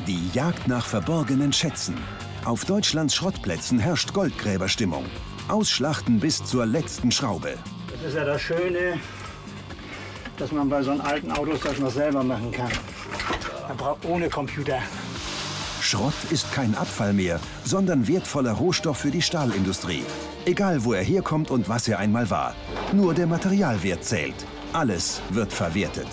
Die Jagd nach verborgenen Schätzen. Auf Deutschlands Schrottplätzen herrscht Goldgräberstimmung. Ausschlachten bis zur letzten Schraube. Das ist ja das Schöne, dass man bei so einem alten Autos das noch selber machen kann. Man braucht ohne Computer. Schrott ist kein Abfall mehr, sondern wertvoller Rohstoff für die Stahlindustrie. Egal, wo er herkommt und was er einmal war. Nur der Materialwert zählt. Alles wird verwertet.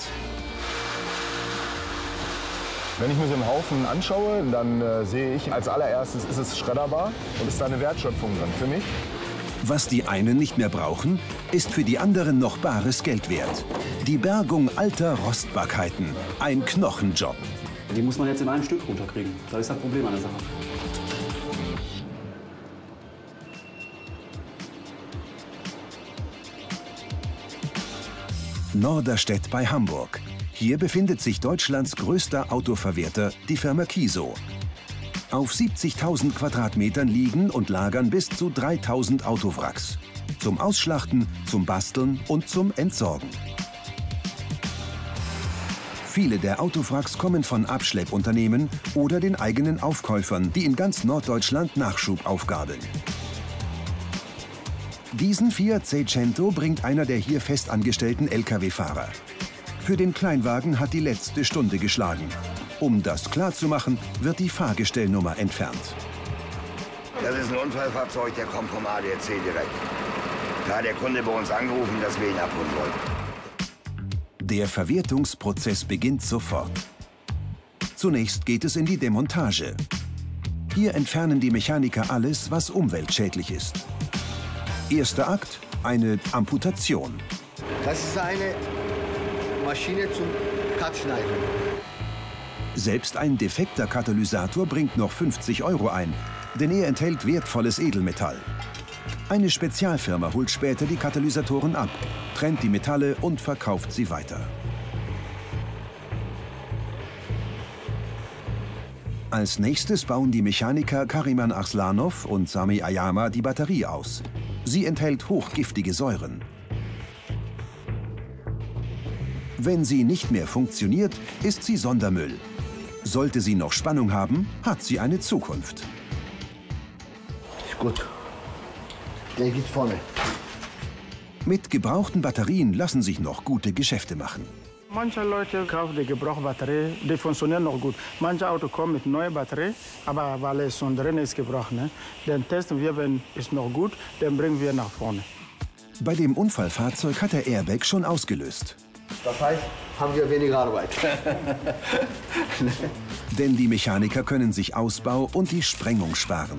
Wenn ich mir so einen Haufen anschaue, dann sehe ich als allererstes, ist es schredderbar und ist da eine Wertschöpfung drin für mich. Was die einen nicht mehr brauchen, ist für die anderen noch bares Geld wert. Die Bergung alter Rostbarkeiten. Ein Knochenjob. Die muss man jetzt in einem Stück runterkriegen. Das ist das Problem an der Sache. Norderstedt bei Hamburg. Hier befindet sich Deutschlands größter Autoverwerter, die Firma Kiso. Auf 70.000 Quadratmetern liegen und lagern bis zu 3.000 Autowracks. Zum Ausschlachten, zum Basteln und zum Entsorgen. Viele der Autowracks kommen von Abschleppunternehmen oder den eigenen Aufkäufern, die in ganz Norddeutschland Nachschub aufgabeln. Diesen Fiat Seicento bringt einer der hier festangestellten Lkw-Fahrer. Für den Kleinwagen hat die letzte Stunde geschlagen. Um das klarzumachen, wird die Fahrgestellnummer entfernt. Das ist ein Unfallfahrzeug, der kommt vom ADAC direkt. Da hat der Kunde bei uns angerufen, dass wir ihn abholen wollten. Der Verwertungsprozess beginnt sofort. Zunächst geht es in die Demontage. Hier entfernen die Mechaniker alles, was umweltschädlich ist. Erster Akt, eine Amputation. Das ist eine Maschine zum Cutschneiden. Selbst ein defekter Katalysator bringt noch 50 € ein, denn er enthält wertvolles Edelmetall. Eine Spezialfirma holt später die Katalysatoren ab, trennt die Metalle und verkauft sie weiter. Als nächstes bauen die Mechaniker Kariman Arslanov und Sami Ayama die Batterie aus. Sie enthält hochgiftige Säuren. Wenn sie nicht mehr funktioniert, ist sie Sondermüll. Sollte sie noch Spannung haben, hat sie eine Zukunft. Ist gut. Der geht vorne. Mit gebrauchten Batterien lassen sich noch gute Geschäfte machen. Manche Leute kaufen die gebrauchte Batterie, die funktionieren noch gut. Manche Autos kommen mit neuer Batterie, aber weil es schon drin ist gebraucht, ne? Dann testen wir, wenn es noch gut, dann bringen wir nach vorne. Bei dem Unfallfahrzeug hat der Airbag schon ausgelöst. Das heißt, haben wir weniger Arbeit. Denn die Mechaniker können sich Ausbau und die Sprengung sparen.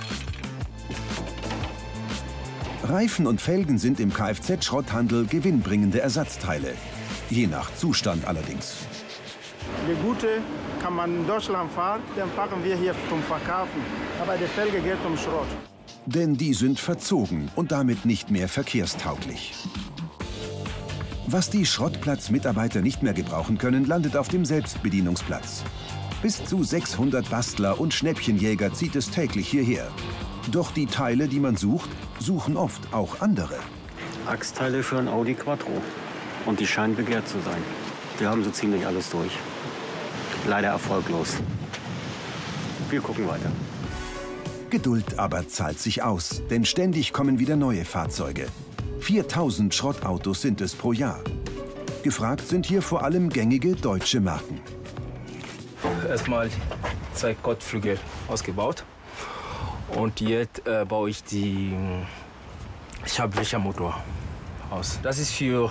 Reifen und Felgen sind im Kfz-Schrotthandel gewinnbringende Ersatzteile. Je nach Zustand allerdings. Die gute kann man in Deutschland fahren, dann packen wir hier zum Verkaufen. Aber die Felge geht zum Schrott. Denn die sind verzogen und damit nicht mehr verkehrstauglich. Was die Schrottplatzmitarbeiter nicht mehr gebrauchen können, landet auf dem Selbstbedienungsplatz. Bis zu 600 Bastler und Schnäppchenjäger zieht es täglich hierher. Doch die Teile, die man sucht, suchen oft auch andere. Achsteile für ein Audi Quattro. Und die scheinen begehrt zu sein. Wir haben so ziemlich alles durch. Leider erfolglos. Wir gucken weiter. Geduld aber zahlt sich aus, denn ständig kommen wieder neue Fahrzeuge. 4.000 Schrottautos sind es pro Jahr. Gefragt sind hier vor allem gängige deutsche Marken. Erstmal 2 Kotflügel ausgebaut. Und jetzt baue ich die Schabröcher-Motor aus. Das ist für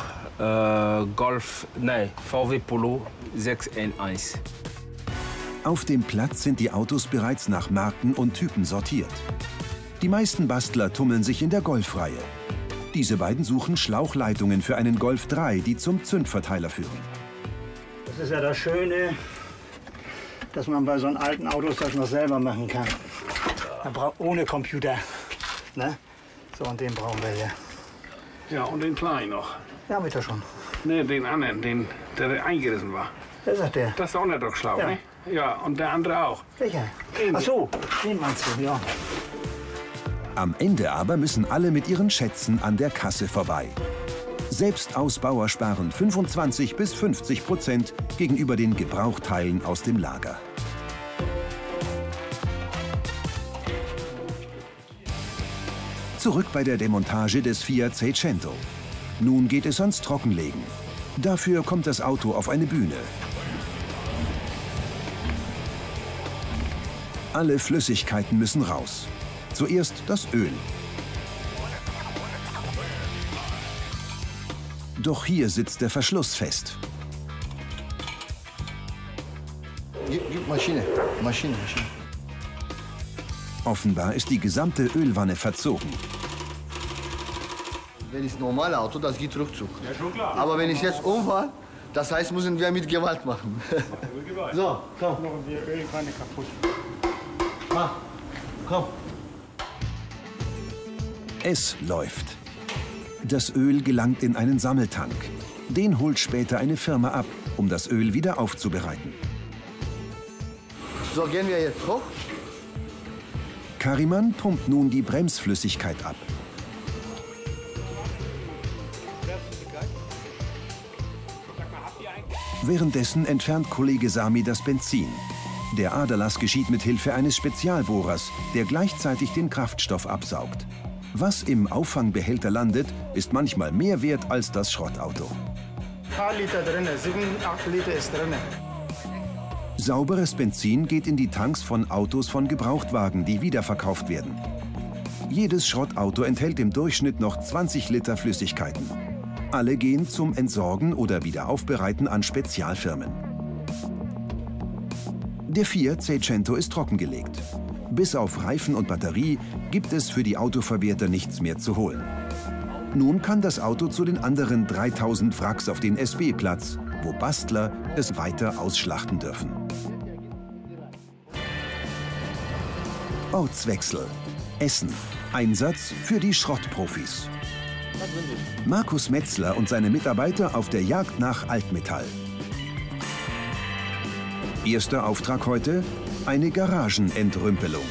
VW Polo 6N1. Auf dem Platz sind die Autos bereits nach Marken und Typen sortiert. Die meisten Bastler tummeln sich in der Golf-Reihe. Diese beiden suchen Schlauchleitungen für einen Golf 3, die zum Zündverteiler führen. Das ist ja das Schöne, dass man bei so einem alten Autos das noch selber machen kann. Man braucht ohne Computer. Ne? So, und den brauchen wir hier. Ja, und den kleinen noch. Ja, bitte schon. Ne, den anderen, der eingerissen war. Wer sagt der? Das ist auch nicht doch schlau, Ja. ne? Ja, und der andere auch. Welcher? Ach so, den meinst du, ja. Am Ende aber müssen alle mit ihren Schätzen an der Kasse vorbei. Selbstausbauer sparen 25 bis 50% gegenüber den Gebrauchteilen aus dem Lager. Zurück bei der Demontage des Fiat Seicento. Nun geht es ans Trockenlegen. Dafür kommt das Auto auf eine Bühne. Alle Flüssigkeiten müssen raus. Zuerst das Öl. Doch hier sitzt der Verschluss fest. Gib Maschine. Maschine. Offenbar ist die gesamte Ölwanne verzogen. Wenn es ein normales Auto, das geht Rückzug. Ja, schon klar. Aber wenn ich jetzt umfahre, das heißt, müssen wir mit Gewalt machen. So, komm. Die Ölwanne kaputt. Mach. Komm. Es läuft. Das Öl gelangt in einen Sammeltank. Den holt später eine Firma ab, um das Öl wieder aufzubereiten. So, gehen wir jetzt hoch. Kariman pumpt nun die Bremsflüssigkeit ab. Währenddessen entfernt Kollege Sami das Benzin. Der Aderlass geschieht mit Hilfe eines Spezialbohrers, der gleichzeitig den Kraftstoff absaugt. Was im Auffangbehälter landet, ist manchmal mehr wert als das Schrottauto. Ein paar Liter drin, 7, 8 Liter ist drin. Sauberes Benzin geht in die Tanks von Autos von Gebrauchtwagen, die wiederverkauft werden. Jedes Schrottauto enthält im Durchschnitt noch 20 Liter Flüssigkeiten. Alle gehen zum Entsorgen oder Wiederaufbereiten an Spezialfirmen. Der Fiat Seicento ist trockengelegt. Bis auf Reifen und Batterie gibt es für die Autoverwerter nichts mehr zu holen. Nun kann das Auto zu den anderen 3000 Wracks auf den SB-Platz, wo Bastler es weiter ausschlachten dürfen. Ortswechsel. Essen. Einsatz für die Schrottprofis. Markus Metzler und seine Mitarbeiter auf der Jagd nach Altmetall. Erster Auftrag heute: eine Garagenentrümpelung.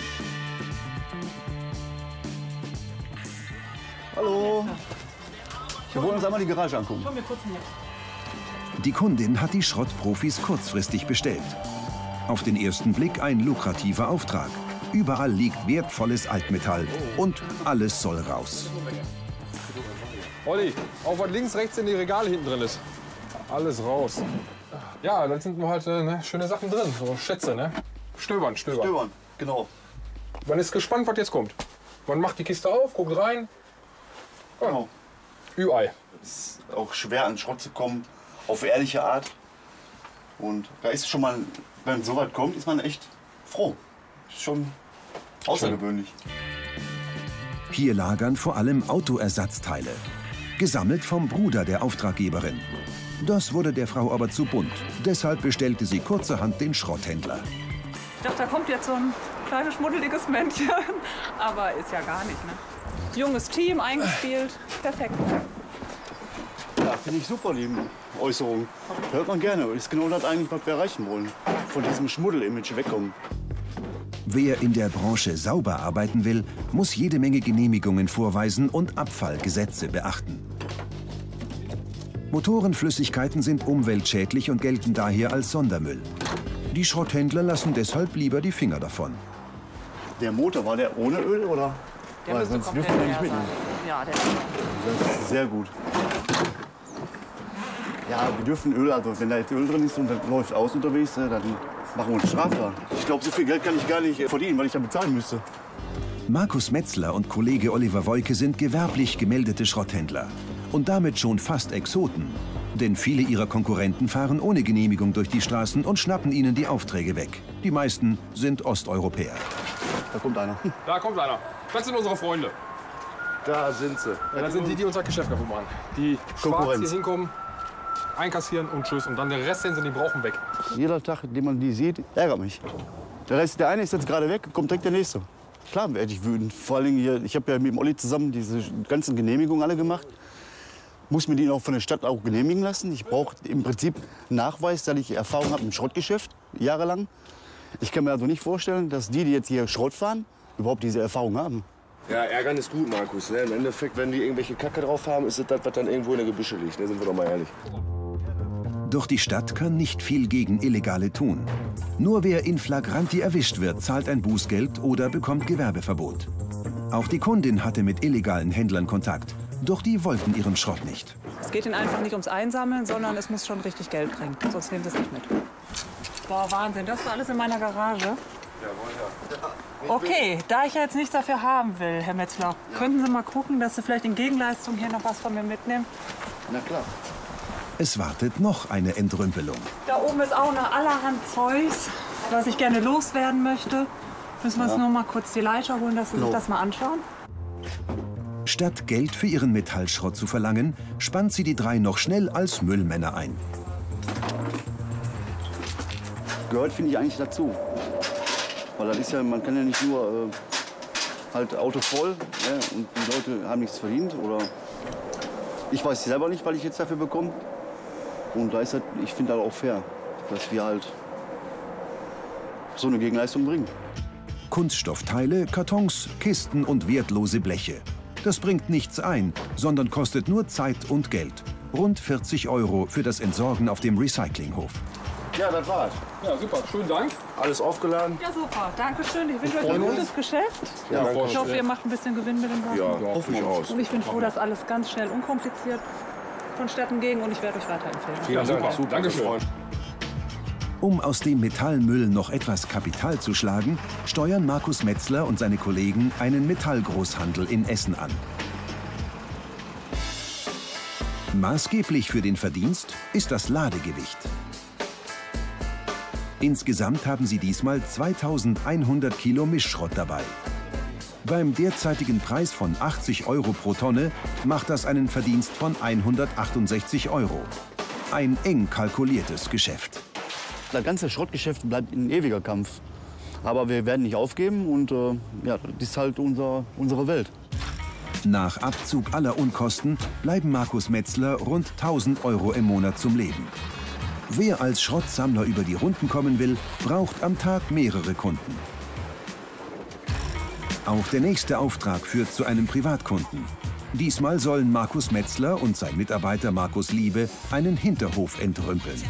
Hallo. Wir wollen uns einmal die Garage angucken. Die Kundin hat die Schrottprofis kurzfristig bestellt. Auf den ersten Blick ein lukrativer Auftrag. Überall liegt wertvolles Altmetall und alles soll raus. Olli, auch was links, rechts in die Regale hinten drin ist. Alles raus. Ja, dann sind halt schöne Sachen drin, so Schätze, ne? Stöbern. Stöbern, genau. Man ist gespannt, was jetzt kommt. Man macht die Kiste auf, guckt rein. Ja. Genau. Ü-Ei. Es ist auch schwer, an Schrott zu kommen, auf ehrliche Art. Und da ist schon mal, wenn so weit kommt, ist man echt froh. Ist schon außergewöhnlich. Hier lagern vor allem Autoersatzteile. Gesammelt vom Bruder der Auftraggeberin. Das wurde der Frau aber zu bunt. Deshalb bestellte sie kurzerhand den Schrotthändler. Ich dachte, da kommt jetzt so ein kleines, schmuddeliges Männchen. Aber ist ja gar nicht, ne? Junges Team, eingespielt. Perfekt. Ja, finde ich super, die Äußerung. Hört man gerne. Ist genau das eigentlich, was wir erreichen wollen. Von diesem Schmuddel-Image wegkommen. Wer in der Branche sauber arbeiten will, muss jede Menge Genehmigungen vorweisen und Abfallgesetze beachten. Motorenflüssigkeiten sind umweltschädlich und gelten daher als Sondermüll. Die Schrotthändler lassen deshalb lieber die Finger davon. Der Motor, war der ohne Öl, oder? Der Weil sonst dürfen wir nicht mitnehmen. Ja, der Das ist sehr gut. Ja, wir dürfen Öl, also wenn da jetzt Öl drin ist und das läuft aus unterwegs, dann machen wir uns strafbar. Ich glaube, so viel Geld kann ich gar nicht verdienen, weil ich da bezahlen müsste. Markus Metzler und Kollege Oliver Woike sind gewerblich gemeldete Schrotthändler. Und damit schon fast Exoten. Denn viele ihrer Konkurrenten fahren ohne Genehmigung durch die Straßen und schnappen ihnen die Aufträge weg. Die meisten sind Osteuropäer. Da kommt einer. Da kommt einer. Das sind unsere Freunde. Da sind sie. Ja, das sind die unser Geschäft kaputt machen. Die schwarz hier hinkommen, einkassieren und tschüss. Und dann der Rest, den sie nicht brauchen, weg. Jeder Tag, den man die sieht, ärgert mich. Der eine ist jetzt gerade weg, kommt direkt der nächste. Klar werde ich wütend. Vor allem hier, ich habe ja mit dem Olli zusammen diese ganzen Genehmigungen alle gemacht. Muss mir die auch von der Stadt auch genehmigen lassen. Ich brauche im Prinzip Nachweis, dass ich Erfahrung habe im Schrottgeschäft, jahrelang. Ich kann mir also nicht vorstellen, dass die jetzt hier Schrott fahren, überhaupt diese Erfahrung haben. Ja, ärgern ist gut, Markus. Ne? Im Endeffekt, wenn die irgendwelche Kacke drauf haben, ist es das, was dann irgendwo in der Gebüsche liegt. Ne? Sind wir doch mal ehrlich. Doch die Stadt kann nicht viel gegen Illegale tun. Nur wer in flagranti erwischt wird, zahlt ein Bußgeld oder bekommt Gewerbeverbot. Auch die Kundin hatte mit illegalen Händlern Kontakt. Doch die wollten ihren Schrott nicht. Es geht ihnen einfach nicht ums Einsammeln, sondern es muss schon richtig Geld bringen. Sonst nehmen sie es nicht mit. Boah, Wahnsinn, das war alles in meiner Garage. Okay, da ich ja jetzt nichts dafür haben will, Herr Metzler, könnten Sie mal gucken, dass Sie vielleicht in Gegenleistung hier noch was von mir mitnehmen? Na klar. Es wartet noch eine Entrümpelung. Da oben ist auch noch allerhand Zeugs, was ich gerne loswerden möchte. Müssen wir uns nur mal kurz die Leiter holen, dass Sie sich das mal anschauen? Statt Geld für ihren Metallschrott zu verlangen, spannt sie die drei noch schnell als Müllmänner ein. Gehört, finde ich, eigentlich dazu. Weil das ist ja, man kann ja nicht nur halt Auto voll, und die Leute haben nichts verdient. Oder ich weiß selber nicht, weil ich jetzt dafür bekomme. Und da ist halt, ich finde das auch fair, dass wir halt so eine Gegenleistung bringen. Kunststoffteile, Kartons, Kisten und wertlose Bleche. Das bringt nichts ein, sondern kostet nur Zeit und Geld. Rund 40 € für das Entsorgen auf dem Recyclinghof. Ja, das war's. Ja, super. Schönen Dank. Alles aufgeladen. Ja, super. Dankeschön. Ich wünsche euch ein gutes Geschäft. Ja, Ich hoffe, ihr macht ein bisschen Gewinn mit dem Wagen. Ja, durchaus. Und ich bin froh, dass alles ganz schnell, unkompliziert vonstatten ging. Und ich werde euch weiterempfehlen. Ja, super. Dankeschön. Um aus dem Metallmüll noch etwas Kapital zu schlagen, steuern Markus Metzler und seine Kollegen einen Metallgroßhandel in Essen an. Maßgeblich für den Verdienst ist das Ladegewicht. Insgesamt haben sie diesmal 2100 Kilo Mischschrott dabei. Beim derzeitigen Preis von 80 € pro Tonne macht das einen Verdienst von 168 €. Ein eng kalkuliertes Geschäft. Das ganze Schrottgeschäft bleibt ein ewiger Kampf. Aber wir werden nicht aufgeben und ja, das ist halt unsere Welt. Nach Abzug aller Unkosten bleiben Markus Metzler rund 1000 € im Monat zum Leben. Wer als Schrottsammler über die Runden kommen will, braucht am Tag mehrere Kunden. Auch der nächste Auftrag führt zu einem Privatkunden. Diesmal sollen Markus Metzler und sein Mitarbeiter Markus Liebe einen Hinterhof entrümpeln.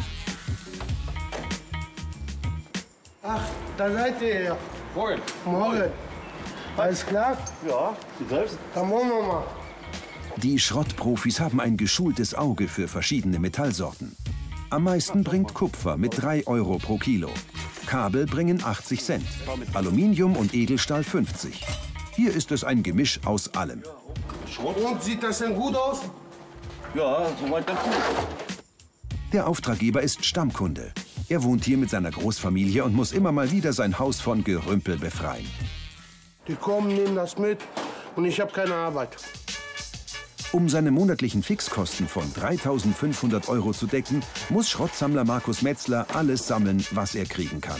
Ach, da seid ihr ja. Moin. Morgen. Alles klar? Ja, selbst. Dann wollen wir mal. Die Schrottprofis haben ein geschultes Auge für verschiedene Metallsorten. Am meisten bringt Kupfer mit 3 € pro Kilo. Kabel bringen 80 Cent, Aluminium und Edelstahl 50. Hier ist es ein Gemisch aus allem. Und sieht das denn gut aus? Ja, soweit ganz gut. Der Auftraggeber ist Stammkunde. Er wohnt hier mit seiner Großfamilie und muss immer mal wieder sein Haus von Gerümpel befreien. Die kommen, nehmen das mit und ich habe keine Arbeit. Um seine monatlichen Fixkosten von 3.500 € zu decken, muss Schrottsammler Markus Metzler alles sammeln, was er kriegen kann.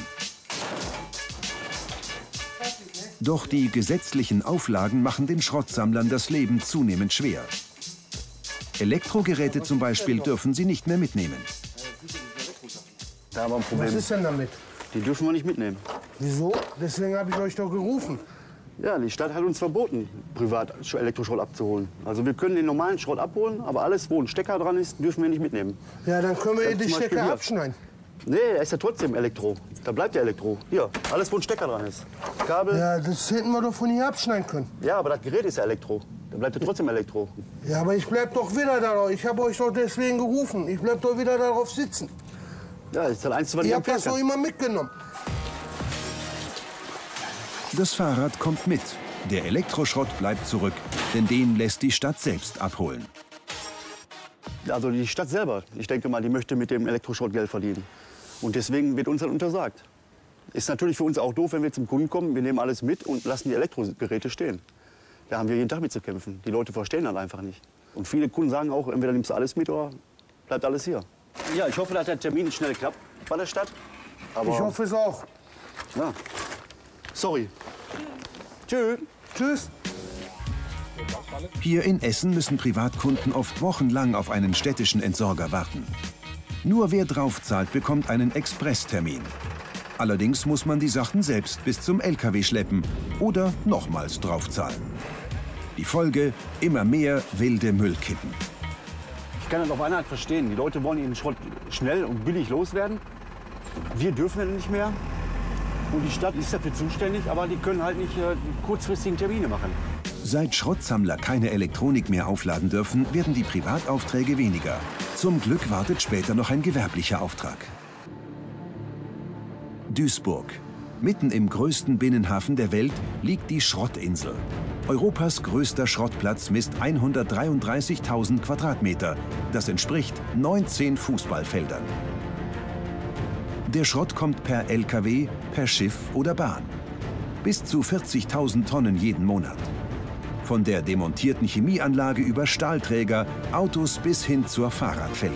Doch die gesetzlichen Auflagen machen den Schrottsammlern das Leben zunehmend schwer. Elektrogeräte zum Beispiel dürfen sie nicht mehr mitnehmen. Da haben wir ein Problem. Was ist denn damit? Die dürfen wir nicht mitnehmen. Wieso? Deswegen habe ich euch doch gerufen. Ja, die Stadt hat uns verboten, privat Elektroschrott abzuholen. Also wir können den normalen Schrott abholen, aber alles, wo ein Stecker dran ist, dürfen wir nicht mitnehmen. Ja, dann können wir Ja, die zum Beispiel Stecker hier. abschneiden. Nee, er ist ja trotzdem Elektro. Da bleibt der Elektro. Hier, alles, wo ein Stecker dran ist. Kabel. Ja, das hätten wir doch von hier abschneiden können. Ja, aber das Gerät ist ja Elektro. Da bleibt ja trotzdem Elektro. Ja, aber ich bleib doch wieder darauf. Ich habe euch doch deswegen gerufen. Ich bleib doch wieder darauf sitzen. Ja, das ist das Einzige, was ich Ihr habt das empfehlen doch kann. immer mitgenommen. Das Fahrrad kommt mit. Der Elektroschrott bleibt zurück, denn den lässt die Stadt selbst abholen. Also die Stadt selber, ich denke mal, die möchte mit dem Elektroschrott Geld verdienen. Und deswegen wird uns dann untersagt. Ist natürlich für uns auch doof, wenn wir zum Kunden kommen, wir nehmen alles mit und lassen die Elektrogeräte stehen. Da haben wir jeden Tag mit zu kämpfen. Die Leute verstehen das einfach nicht. Und viele Kunden sagen auch, entweder nimmst du alles mit oder bleibt alles hier. Ja, ich hoffe, dass der Termin schnell klappt bei der Stadt. Aber Ich hoffe es auch. ja. Sorry. Tschüss. Tschüss. Hier in Essen müssen Privatkunden oft wochenlang auf einen städtischen Entsorger warten. Nur wer draufzahlt, bekommt einen Expresstermin. Allerdings muss man die Sachen selbst bis zum LKW schleppen oder nochmals draufzahlen. Die Folge: immer mehr wilde Müllkippen. Ich kann das auf eine Art verstehen. Die Leute wollen ihren Schrott schnell und billig loswerden. Wir dürfen das nicht mehr. Und die Stadt ist dafür zuständig, aber die können halt nicht die kurzfristigen Termine machen. Seit Schrottsammler keine Elektronik mehr aufladen dürfen, werden die Privataufträge weniger. Zum Glück wartet später noch ein gewerblicher Auftrag. Duisburg. Mitten im größten Binnenhafen der Welt liegt die Schrottinsel. Europas größter Schrottplatz misst 133.000 Quadratmeter. Das entspricht 19 Fußballfeldern. Der Schrott kommt per LKW, per Schiff oder Bahn. Bis zu 40.000 Tonnen jeden Monat. Von der demontierten Chemieanlage über Stahlträger, Autos bis hin zur Fahrradfelge.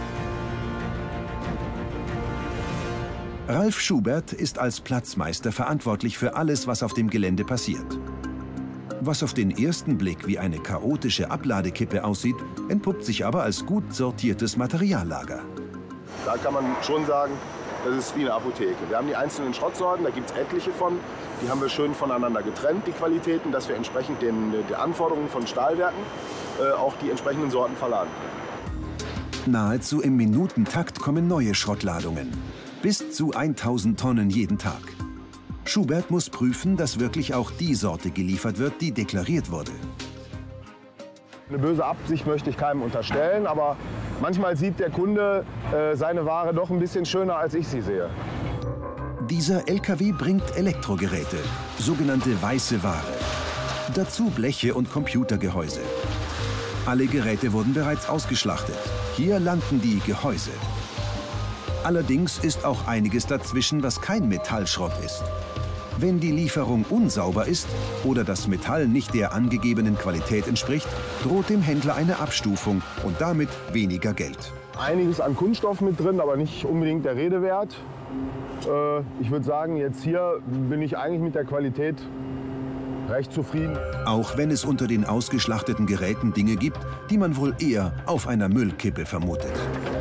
Ralf Schubert ist als Platzmeister verantwortlich für alles, was auf dem Gelände passiert. Was auf den ersten Blick wie eine chaotische Abladekippe aussieht, entpuppt sich aber als gut sortiertes Materiallager. Da kann man schon sagen, das ist wie eine Apotheke. Wir haben die einzelnen Schrottsorten, da gibt es etliche von. Die haben wir schön voneinander getrennt, die Qualitäten, dass wir entsprechend den Anforderungen von Stahlwerken auch die entsprechenden Sorten verladen können. Nahezu im Minutentakt kommen neue Schrottladungen. Bis zu 1000 Tonnen jeden Tag. Schubert muss prüfen, dass wirklich auch die Sorte geliefert wird, die deklariert wurde. Eine böse Absicht möchte ich keinem unterstellen, aber manchmal sieht der Kunde seine Ware doch ein bisschen schöner, als ich sie sehe. Dieser LKW bringt Elektrogeräte, sogenannte weiße Ware. Dazu Bleche und Computergehäuse. Alle Geräte wurden bereits ausgeschlachtet. Hier landen die Gehäuse. Allerdings ist auch einiges dazwischen, was kein Metallschrott ist. Wenn die Lieferung unsauber ist oder das Metall nicht der angegebenen Qualität entspricht, droht dem Händler eine Abstufung und damit weniger Geld. Einiges an Kunststoff mit drin, aber nicht unbedingt der Rede wert. Ich würde sagen, jetzt hier bin ich eigentlich mit der Qualität recht zufrieden. Auch wenn es unter den ausgeschlachteten Geräten Dinge gibt, die man wohl eher auf einer Müllkippe vermutet.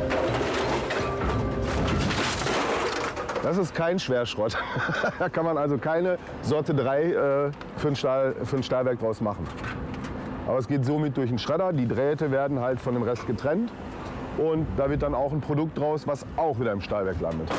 Das ist kein Schwerschrott. Da kann man also keine Sorte 3 für ein Stahlwerk draus machen. Aber es geht somit durch den Schredder. Die Drähte werden halt von dem Rest getrennt. Und da wird dann auch ein Produkt draus, was auch wieder im Stahlwerk landet.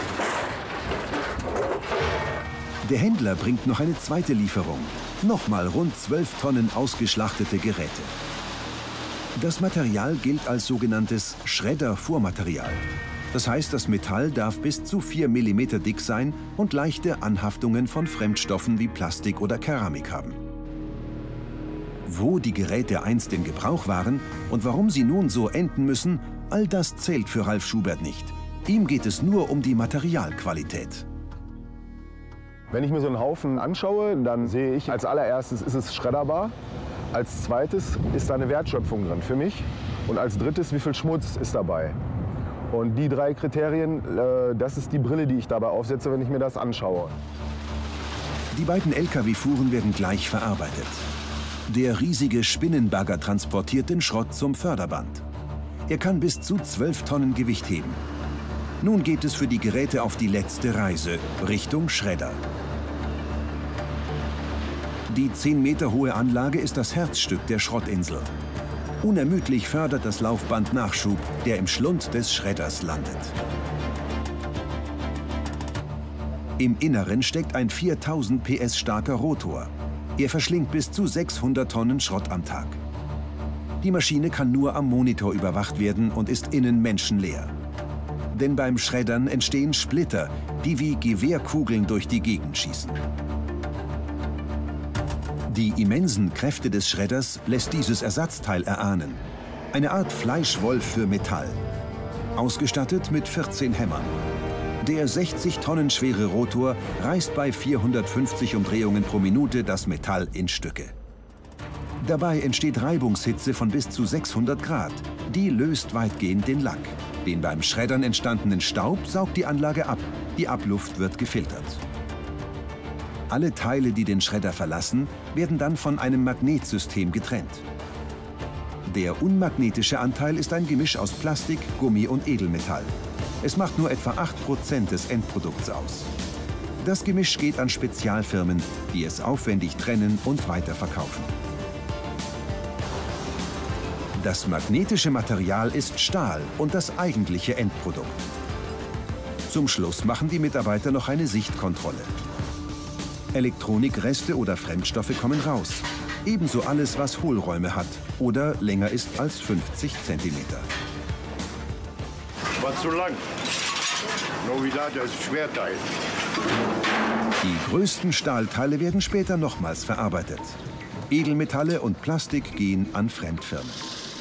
Der Händler bringt noch eine zweite Lieferung. Nochmal rund 12 Tonnen ausgeschlachtete Geräte. Das Material gilt als sogenanntes Schredder-Vormaterial. Das heißt, das Metall darf bis zu 4 mm dick sein und leichte Anhaftungen von Fremdstoffen wie Plastik oder Keramik haben. Wo die Geräte einst in Gebrauch waren und warum sie nun so enden müssen, all das zählt für Ralf Schubert nicht. Ihm geht es nur um die Materialqualität. Wenn ich mir so einen Haufen anschaue, dann sehe ich als allererstes, ist es schredderbar. Als zweites ist da eine Wertschöpfung drin für mich. Und als drittes, wie viel Schmutz ist dabei. Und die 3 Kriterien, das ist die Brille, die ich dabei aufsetze, wenn ich mir das anschaue. Die beiden Lkw-Fuhren werden gleich verarbeitet. Der riesige Spinnenbagger transportiert den Schrott zum Förderband. Er kann bis zu 12 Tonnen Gewicht heben. Nun geht es für die Geräte auf die letzte Reise, Richtung Schredder. Die 10 Meter hohe Anlage ist das Herzstück der Schrottinsel. Unermüdlich fördert das Laufband Nachschub, der im Schlund des Schredders landet. Im Inneren steckt ein 4000 PS starker Rotor. Er verschlingt bis zu 600 Tonnen Schrott am Tag. Die Maschine kann nur am Monitor überwacht werden und ist innen menschenleer. Denn beim Schreddern entstehen Splitter, die wie Gewehrkugeln durch die Gegend schießen. Die immensen Kräfte des Schredders lässt dieses Ersatzteil erahnen. Eine Art Fleischwolf für Metall. Ausgestattet mit 14 Hämmern. Der 60 Tonnen schwere Rotor reißt bei 450 Umdrehungen pro Minute das Metall in Stücke. Dabei entsteht Reibungshitze von bis zu 600 Grad. Die löst weitgehend den Lack. Den beim Schreddern entstandenen Staub saugt die Anlage ab. Die Abluft wird gefiltert. Alle Teile, die den Schredder verlassen, werden dann von einem Magnetsystem getrennt. Der unmagnetische Anteil ist ein Gemisch aus Plastik, Gummi und Edelmetall. Es macht nur etwa 8% des Endprodukts aus. Das Gemisch geht an Spezialfirmen, die es aufwendig trennen und weiterverkaufen. Das magnetische Material ist Stahl und das eigentliche Endprodukt. Zum Schluss machen die Mitarbeiter noch eine Sichtkontrolle. Elektronikreste oder Fremdstoffe kommen raus. Ebenso alles, was Hohlräume hat oder länger ist als 50 cm. War zu lang. Novidad, das Schwerteil. Die größten Stahlteile werden später nochmals verarbeitet. Edelmetalle und Plastik gehen an Fremdfirmen.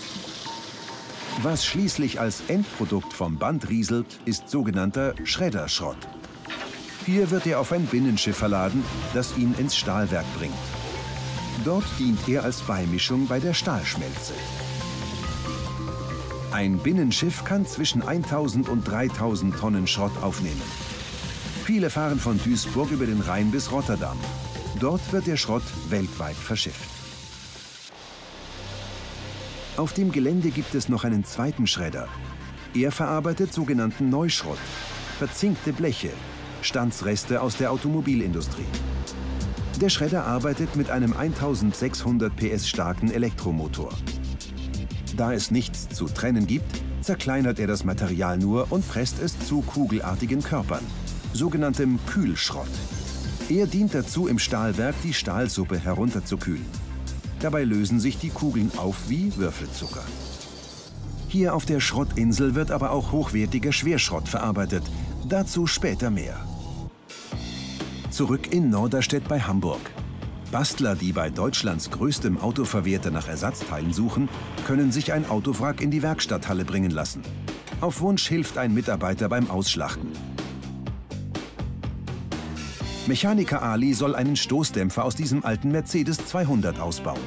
Was schließlich als Endprodukt vom Band rieselt, ist sogenannter Schredderschrott. Hier wird er auf ein Binnenschiff verladen, das ihn ins Stahlwerk bringt. Dort dient er als Beimischung bei der Stahlschmelze. Ein Binnenschiff kann zwischen 1000 und 3000 Tonnen Schrott aufnehmen. Viele fahren von Duisburg über den Rhein bis Rotterdam. Dort wird der Schrott weltweit verschifft. Auf dem Gelände gibt es noch einen zweiten Schredder. Er verarbeitet sogenannten Neuschrott, verzinkte Bleche, Standsreste aus der Automobilindustrie. Der Schredder arbeitet mit einem 1600 PS starken Elektromotor. Da es nichts zu trennen gibt, zerkleinert er das Material nur und presst es zu kugelartigen Körpern, sogenanntem Kühlschrott. Er dient dazu, im Stahlwerk die Stahlsuppe herunterzukühlen. Dabei lösen sich die Kugeln auf wie Würfelzucker. Hier auf der Schrottinsel wird aber auch hochwertiger Schwerschrott verarbeitet. Dazu später mehr. Zurück in Norderstedt bei Hamburg. Bastler, die bei Deutschlands größtem Autoverwerter nach Ersatzteilen suchen, können sich ein Autowrack in die Werkstatthalle bringen lassen. Auf Wunsch hilft ein Mitarbeiter beim Ausschlachten. Mechaniker Ali soll einen Stoßdämpfer aus diesem alten Mercedes 200 ausbauen.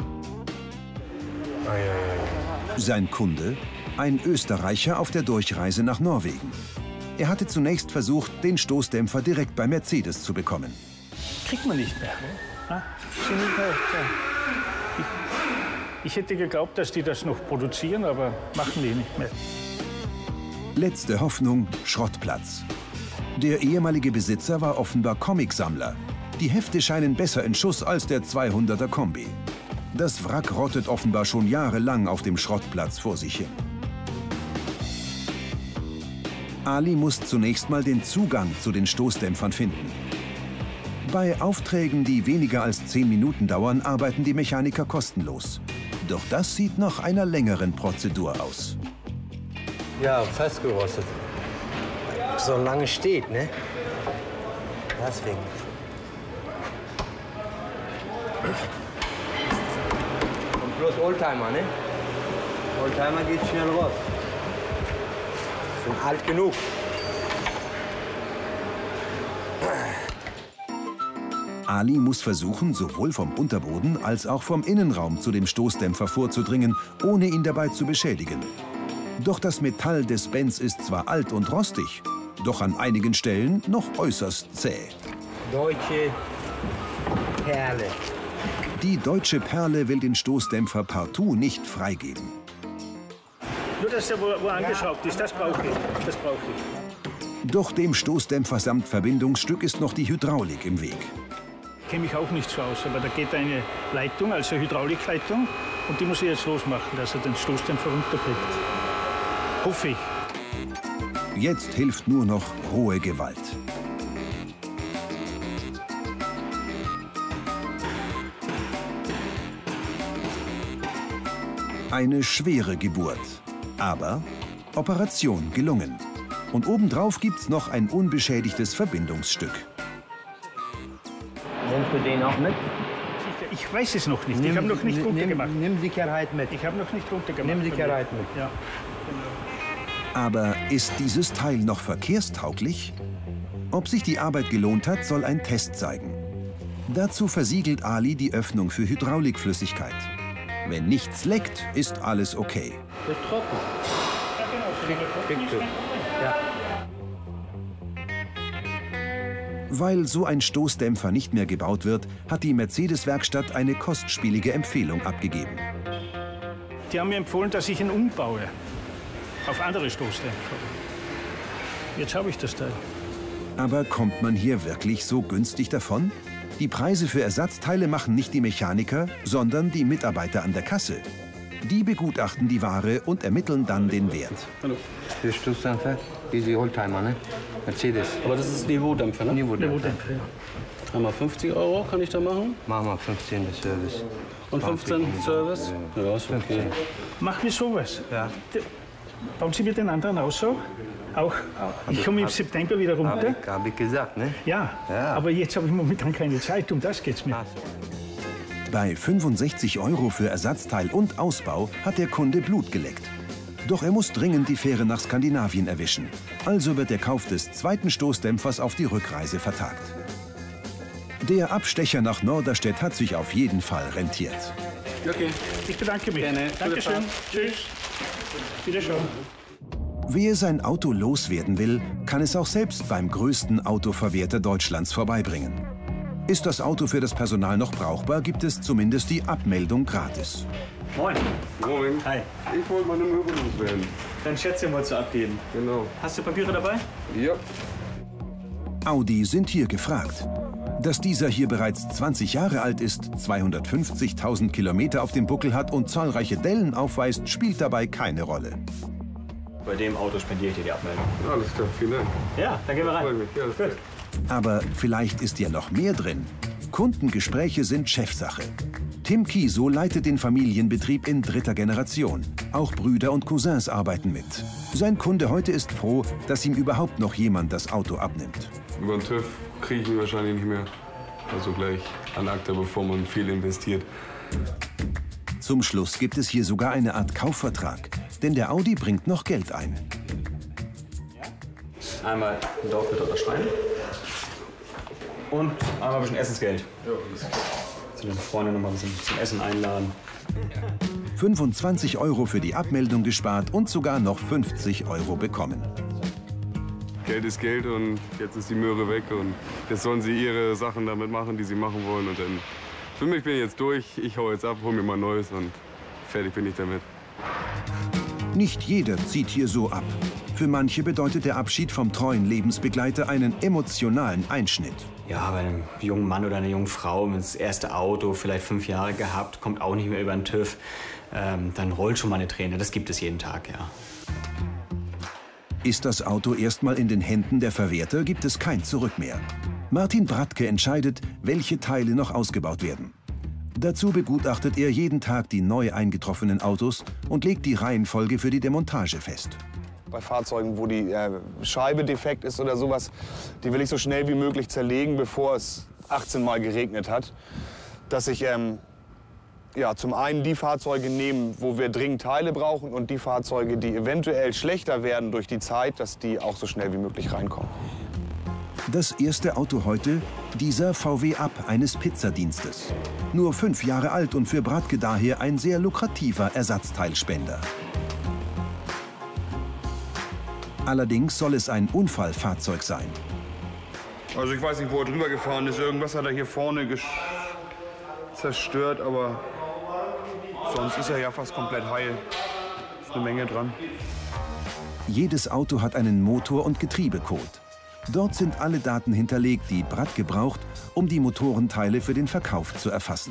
Sein Kunde? Ein Österreicher auf der Durchreise nach Norwegen. Er hatte zunächst versucht, den Stoßdämpfer direkt bei Mercedes zu bekommen. Kriegt man nicht mehr. Ich hätte geglaubt, dass die das noch produzieren, aber machen die nicht mehr. Letzte Hoffnung, Schrottplatz. Der ehemalige Besitzer war offenbar Comicsammler. Die Hefte scheinen besser in Schuss als der 200er Kombi. Das Wrack rottet offenbar schon jahrelang auf dem Schrottplatz vor sich hin. Ali muss zunächst mal den Zugang zu den Stoßdämpfern finden. Bei Aufträgen, die weniger als 10 Minuten dauern, arbeiten die Mechaniker kostenlos. Doch das sieht nach einer längeren Prozedur aus. Ja, festgerostet. So lange steht, ne? Deswegen. Und bloß Oldtimer, ne? Oldtimer geht schnell raus. Sind alt genug. Ali muss versuchen, sowohl vom Unterboden als auch vom Innenraum zu dem Stoßdämpfer vorzudringen, ohne ihn dabei zu beschädigen. Doch das Metall des Benz ist zwar alt und rostig, doch an einigen Stellen noch äußerst zäh. Deutsche Perle. Die deutsche Perle will den Stoßdämpfer partout nicht freigeben. Nur, dass der wo angeschraubt ist, das brauche ich. Das brauche ich. Doch dem Stoßdämpfer samt Verbindungsstück ist noch die Hydraulik im Weg. Ich kenne mich auch nicht so aus, aber da geht eine Leitung, also Hydraulikleitung, und die muss ich jetzt losmachen, dass er den Stoßdämpfer runterkriegt. Hoffe ich. Jetzt hilft nur noch rohe Gewalt. Eine schwere Geburt, aber Operation gelungen. Und obendrauf gibt's noch ein unbeschädigtes Verbindungsstück. Nimmst du den auch mit? Ich weiß es noch nicht. Ich habe noch nicht runtergemacht. Nimm Sicherheit mit. Ich habe noch nicht runtergemacht. Nimm Sicherheit mit. Ja. Aber ist dieses Teil noch verkehrstauglich? Ob sich die Arbeit gelohnt hat, soll ein Test zeigen. Dazu versiegelt Ali die Öffnung für Hydraulikflüssigkeit. Wenn nichts leckt, ist alles okay. Das ist trocken. Ja. Weil so ein Stoßdämpfer nicht mehr gebaut wird, hat die Mercedes-Werkstatt eine kostspielige Empfehlung abgegeben. Die haben mir empfohlen, dass ich ihn umbaue auf andere Stoßdämpfer. Jetzt habe ich das Teil. Aber kommt man hier wirklich so günstig davon? Die Preise für Ersatzteile machen nicht die Mechaniker, sondern die Mitarbeiter an der Kasse. Die begutachten die Ware und ermitteln dann den Wert. Hallo. Der Stoßdämpfer, diese Oldtimer, ne? Mercedes. Aber das ist Niveaudämpfer, ne? Niveaudämpfer. Ja. Einmal 50 € kann ich da machen. Machen wir 15 Service. Und 15 Service? Ja, ist okay. Mach mir sowas. Ja. Bauen Sie mir den anderen auch so? Auch. Ich komme im September wieder runter. Hab ich gesagt, ne? Ja, aber jetzt habe ich momentan keine Zeit, um das geht's mir. Bei 65 € für Ersatzteil und Ausbau hat der Kunde Blut geleckt. Doch er muss dringend die Fähre nach Skandinavien erwischen. Also wird der Kauf des zweiten Stoßdämpfers auf die Rückreise vertagt. Der Abstecher nach Norderstedt hat sich auf jeden Fall rentiert. Okay, ich bedanke mich. Gerne. Dankeschön. Tschüss. Wiederschauen. Wer sein Auto loswerden will, kann es auch selbst beim größten Autoverwerter Deutschlands vorbeibringen. Ist das Auto für das Personal noch brauchbar, gibt es zumindest die Abmeldung gratis. Moin. Moin. Hi. Ich wollte meine Möbel loswerden. Dein Schätzchen wolltest du abgeben. Genau. Hast du Papiere dabei? Ja. Audi sind hier gefragt. Dass dieser hier bereits 20 Jahre alt ist, 250.000 Kilometer auf dem Buckel hat und zahlreiche Dellen aufweist, spielt dabei keine Rolle. Bei dem Auto spendiere ich dir die Abmeldung. Alles klar, vielen Dank. Ja, dann gehen wir rein. Ja, gut. Aber vielleicht ist ja noch mehr drin. Kundengespräche sind Chefsache. Tim Kiesow leitet den Familienbetrieb in 3. Generation. Auch Brüder und Cousins arbeiten mit. Sein Kunde heute ist froh, dass ihm überhaupt noch jemand das Auto abnimmt. Über den TÜV kriege ich ihn wahrscheinlich nicht mehr. Also gleich an Akta, bevor man viel investiert. Zum Schluss gibt es hier sogar eine Art Kaufvertrag. Denn der Audi bringt noch Geld ein. Einmal dort bitte unterschreiben. Und einmal ein bisschen Essensgeld. Zu den Freunden noch mal ein bisschen zum Essen einladen. 25 € für die Abmeldung gespart und sogar noch 50 € bekommen. Geld ist Geld und jetzt ist die Möhre weg und jetzt sollen sie ihre Sachen damit machen, die sie machen wollen. Und dann, für mich bin ich jetzt durch, ich hau jetzt ab, hol mir mal Neues und fertig bin ich damit. Nicht jeder zieht hier so ab. Für manche bedeutet der Abschied vom treuen Lebensbegleiter einen emotionalen Einschnitt. Ja, bei einem jungen Mann oder einer jungen Frau, das erste Auto, vielleicht 5 Jahre gehabt, kommt auch nicht mehr über den TÜV, dann rollt schon mal eine Träne. Das gibt es jeden Tag, ja. Ist das Auto erstmal in den Händen der Verwerter, gibt es kein Zurück mehr. Martin Bratke entscheidet, welche Teile noch ausgebaut werden. Dazu begutachtet er jeden Tag die neu eingetroffenen Autos und legt die Reihenfolge für die Demontage fest. Bei Fahrzeugen, wo die Scheibe defekt ist oder sowas, die will ich so schnell wie möglich zerlegen, bevor es 18 Mal geregnet hat. Dass ich zum einen die Fahrzeuge nehme, wo wir dringend Teile brauchen und die Fahrzeuge, die eventuell schlechter werden durch die Zeit, dass die auch so schnell wie möglich reinkommen. Das erste Auto heute, dieser VW Up eines Pizzadienstes. Nur 5 Jahre alt und für Bratke daher ein sehr lukrativer Ersatzteilspender. Allerdings soll es ein Unfallfahrzeug sein. Also ich weiß nicht, wo er drüber gefahren ist. Irgendwas hat er hier vorne zerstört, aber sonst ist er ja fast komplett heil. Ist eine Menge dran. Jedes Auto hat einen Motor- und Getriebecode. Dort sind alle Daten hinterlegt, die Bratke braucht, um die Motorenteile für den Verkauf zu erfassen.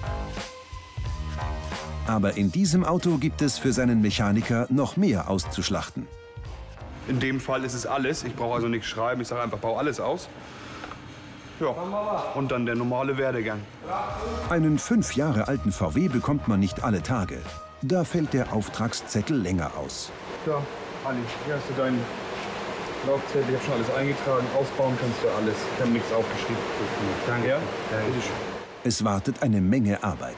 Aber in diesem Auto gibt es für seinen Mechaniker noch mehr auszuschlachten. In dem Fall ist es alles. Ich brauche also nichts schreiben. Ich sage einfach, baue alles aus. Ja, und dann der normale Werdegang. Einen 5 Jahre alten VW bekommt man nicht alle Tage. Da fällt der Auftragszettel länger aus. Ja, Ali, hier hast du deinen Laufzettel. Ich habe schon alles eingetragen. Ausbauen kannst du alles. Ich habe nichts aufgeschrieben. Danke. Ja? Es wartet eine Menge Arbeit.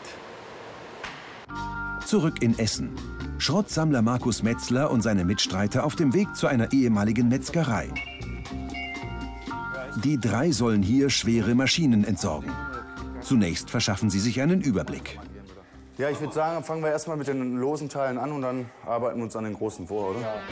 Zurück in Essen. Schrottsammler Markus Metzler und seine Mitstreiter auf dem Weg zu einer ehemaligen Metzgerei. Die 3 sollen hier schwere Maschinen entsorgen. Zunächst verschaffen sie sich einen Überblick. Ja, ich würde sagen, fangen wir erstmal mit den losen Teilen an und dann arbeiten wir uns an den großen vor, oder? Ja.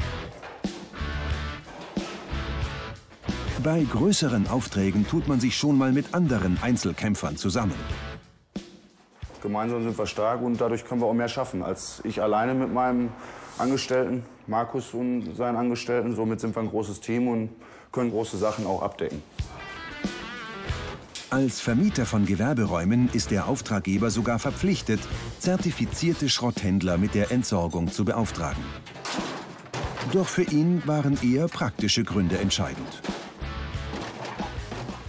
Bei größeren Aufträgen tut man sich schon mal mit anderen Einzelkämpfern zusammen. Gemeinsam sind wir stark und dadurch können wir auch mehr schaffen als ich alleine mit meinem Angestellten, Markus und seinen Angestellten. Somit sind wir ein großes Team und können große Sachen auch abdecken. Als Vermieter von Gewerberäumen ist der Auftraggeber sogar verpflichtet, zertifizierte Schrotthändler mit der Entsorgung zu beauftragen. Doch für ihn waren eher praktische Gründe entscheidend.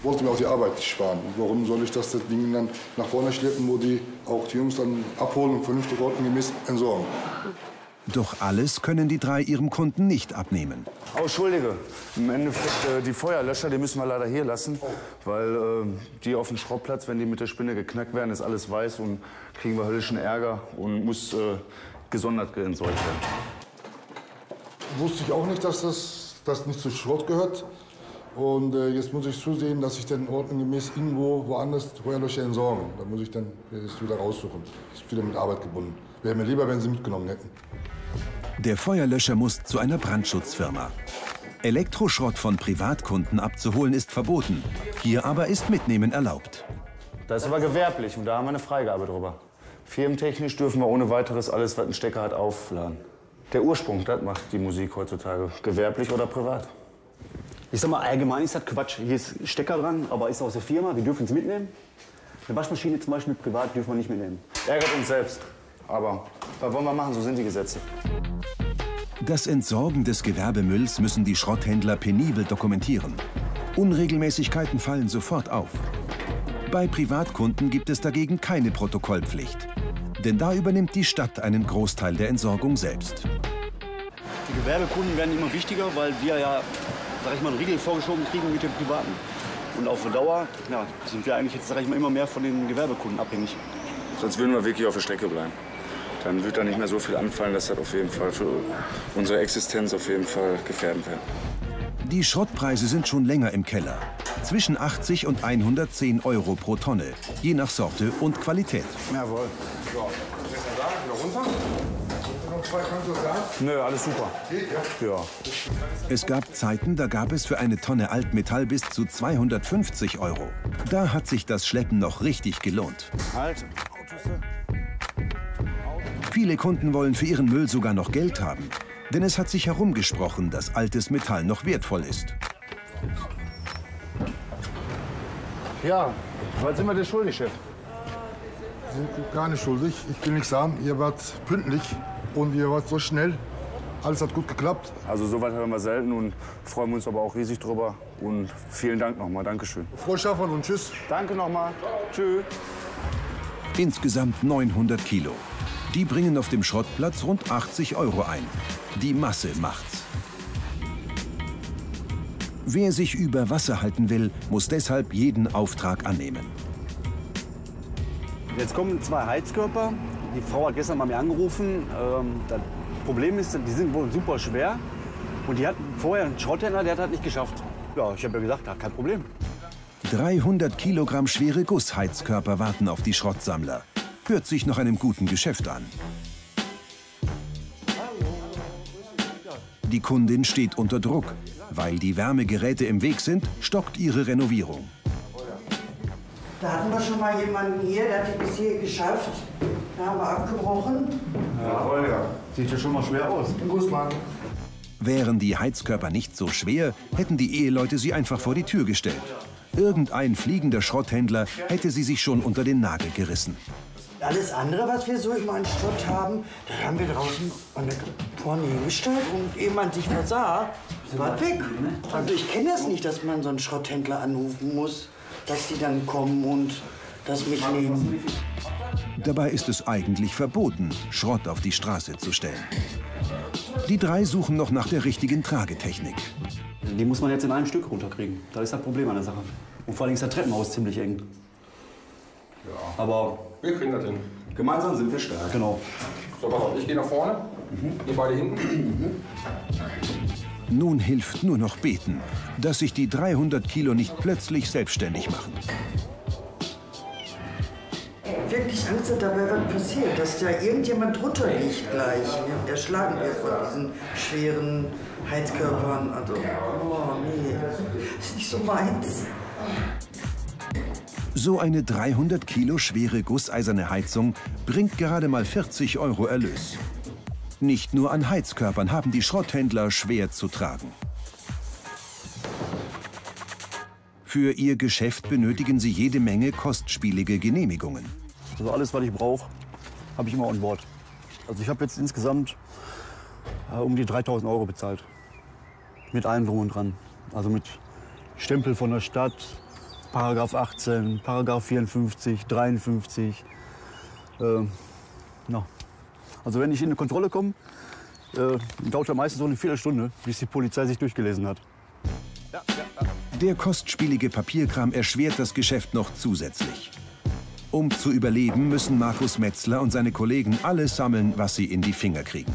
wollte mir auch die Arbeit sparen. Warum soll ich das Ding dann nach vorne schleppen, wo die Jungs dann abholen und vernünftig ordnungsgemäß entsorgen? Doch alles können die 3 ihrem Kunden nicht abnehmen. Oh, Entschuldige, im Endeffekt die Feuerlöscher, die müssen wir leider hier lassen, weil die auf dem Schrottplatz, wenn die mit der Spinne geknackt werden, ist alles weiß und kriegen wir höllischen Ärger und muss gesondert entsorgt werden. Wusste ich auch nicht, dass das nicht zu Schrott gehört. Und jetzt muss ich zusehen, dass ich dann ordnungsgemäß irgendwo woanders Feuerlöscher entsorgen. Da muss ich dann es wieder raussuchen. Das ist wieder mit Arbeit gebunden. Wäre mir lieber, wenn Sie mitgenommen hätten. Der Feuerlöscher muss zu einer Brandschutzfirma. Elektroschrott von Privatkunden abzuholen ist verboten. Hier aber ist Mitnehmen erlaubt. Das ist aber gewerblich und da haben wir eine Freigabe drüber. Firmentechnisch dürfen wir ohne weiteres alles, was ein Stecker hat, aufladen. Der Ursprung, das macht die Musik heutzutage. Gewerblich oder privat. Ich sag mal, allgemein ist das Quatsch. Hier ist Stecker dran, aber ist aus der Firma. Wir dürfen es mitnehmen. Eine Waschmaschine zum Beispiel privat dürfen wir nicht mitnehmen. Ärgert uns selbst. Aber was wollen wir machen? So sind die Gesetze. Das Entsorgen des Gewerbemülls müssen die Schrotthändler penibel dokumentieren. Unregelmäßigkeiten fallen sofort auf. Bei Privatkunden gibt es dagegen keine Protokollpflicht. Denn da übernimmt die Stadt einen Großteil der Entsorgung selbst. Die Gewerbekunden werden immer wichtiger, weil wir ja, sag ich mal, einen Riegel vorgeschoben kriegen mit den Privaten. Und auf Dauer ja, sind wir eigentlich jetzt, sag ich mal, immer mehr von den Gewerbekunden abhängig. Sonst würden wir wirklich auf der Strecke bleiben. Dann wird da nicht mehr so viel anfallen, dass das auf jeden Fall für unsere Existenz auf jeden Fall gefährden wird. Die Schrottpreise sind schon länger im Keller. Zwischen 80 und 110 Euro pro Tonne, je nach Sorte und Qualität. Jawohl. So, wieder runter. Noch 2 Kontos da? Nö, alles super. Geht, ja? Es gab Zeiten, da gab es für eine Tonne Altmetall bis zu 250 Euro. Da hat sich das Schleppen noch richtig gelohnt. Halt. Viele Kunden wollen für ihren Müll sogar noch Geld haben. Denn es hat sich herumgesprochen, dass altes Metall noch wertvoll ist. Ja, was sind wir dir schuldig, Chef? Sie sind gar nicht schuldig. Ich will nichts sagen. Ihr wart pünktlich und ihr wart so schnell. Alles hat gut geklappt. Also soweit hören wir selten und freuen uns aber auch riesig drüber. Und vielen Dank nochmal. Dankeschön. Frohes Schaffen und tschüss. Danke nochmal. Tschüss. Insgesamt 900 Kilo. Die bringen auf dem Schrottplatz rund 80 Euro ein. Die Masse macht's. Wer sich über Wasser halten will, muss deshalb jeden Auftrag annehmen. Jetzt kommen 2 Heizkörper. Die Frau hat gestern bei mir angerufen. Das Problem ist, die sind wohl super schwer. Und die hatten vorher einen Schrotthändler, der hat das nicht geschafft. Ja, ich habe ja gesagt, kein Problem. 300 Kilogramm schwere Gussheizkörper warten auf die Schrottsammler. Hört sich nach einem guten Geschäft an. Die Kundin steht unter Druck. Weil die Wärmegeräte im Weg sind, stockt ihre Renovierung. Da hatten wir schon mal jemanden hier, der hat die bis hier geschafft. Da haben wir abgebrochen. Ja, Holger. Sieht ja schon mal schwer aus. Gussmann. Wären die Heizkörper nicht so schwer, hätten die Eheleute sie einfach vor die Tür gestellt. Irgendein fliegender Schrotthändler hätte sie sich schon unter den Nagel gerissen. Alles andere, was wir so immer an Schrott haben, das haben wir draußen an der vorne hingestellt. Und ehe man sich versah, war weg. Also ich kenne das nicht, dass man so einen Schrotthändler anrufen muss, dass die dann kommen und das mitnehmen. Dabei ist es eigentlich verboten, Schrott auf die Straße zu stellen. Die 3 suchen noch nach der richtigen Tragetechnik. Die muss man jetzt in einem Stück runterkriegen. Das ist das Problem an der Sache. Und vor allem ist das Treppenhaus ziemlich eng. Ja. Aber wir kriegen das hin. Gemeinsam sind wir stark. Genau. So, pass auf, ich gehe nach vorne, ihr beide hinten. Nun hilft nur noch beten, dass sich die 300 Kilo nicht plötzlich selbstständig machen. Wirklich Angst, dass dabei was passiert, dass da irgendjemand drunter liegt gleich. Erschlagen wird von diesen schweren Heizkörpern. Also, oh nee, das ist nicht so meins. So eine 300 Kilo schwere gusseiserne Heizung bringt gerade mal 40 Euro Erlös. Nicht nur an Heizkörpern haben die Schrotthändler schwer zu tragen. Für ihr Geschäft benötigen sie jede Menge kostspielige Genehmigungen. Also alles, was ich brauche, habe ich immer an Bord. Also ich habe jetzt insgesamt um die 3.000 Euro bezahlt. Mit allem drum und dran. Also mit Stempel von der Stadt, Paragraph 18, Paragraph 54, 53. No. Also wenn ich in eine Kontrolle komme, dauert ja meistens so eine Viertelstunde, bis die Polizei sich durchgelesen hat. Der kostspielige Papierkram erschwert das Geschäft noch zusätzlich. Um zu überleben, müssen Markus Metzler und seine Kollegen alles sammeln, was sie in die Finger kriegen.